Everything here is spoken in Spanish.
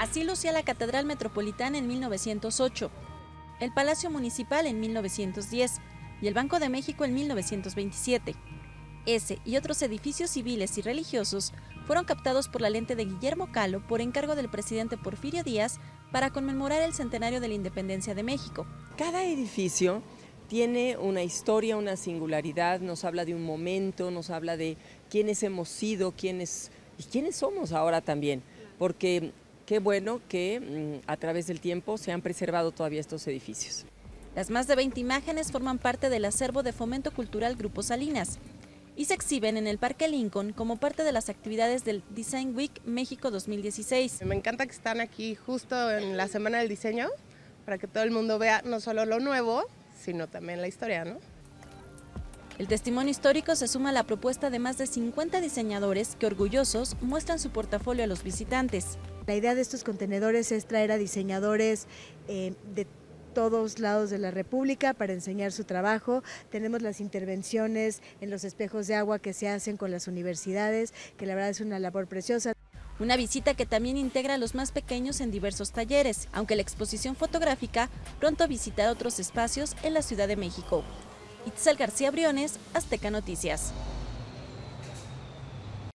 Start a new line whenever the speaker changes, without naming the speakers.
Así lucía la Catedral Metropolitana en 1908, el Palacio Municipal en 1910 y el Banco de México en 1927. Ese y otros edificios civiles y religiosos fueron captados por la lente de Guillermo Kahlo por encargo del presidente Porfirio Díaz para conmemorar el centenario de la independencia de México.
Cada edificio tiene una historia, una singularidad, nos habla de un momento, nos habla de quiénes hemos sido, quiénes somos ahora también, porque qué bueno que a través del tiempo se han preservado todavía estos edificios.
Las más de 20 imágenes forman parte del acervo de Fomento Cultural Grupo Salinas y se exhiben en el Parque Lincoln como parte de las actividades del Design Week México 2016.
Me encanta que están aquí justo en la Semana del Diseño para que todo el mundo vea no solo lo nuevo, sino también la historia, ¿no?
El testimonio histórico se suma a la propuesta de más de 50 diseñadores que orgullosos muestran su portafolio a los visitantes.
La idea de estos contenedores es traer a diseñadores de todos lados de la República para enseñar su trabajo. Tenemos las intervenciones en los espejos de agua que se hacen con las universidades, que la verdad es una labor preciosa.
Una visita que también integra a los más pequeños en diversos talleres, aunque la exposición fotográfica pronto visitará otros espacios en la Ciudad de México. Itzel García Briones, Azteca Noticias.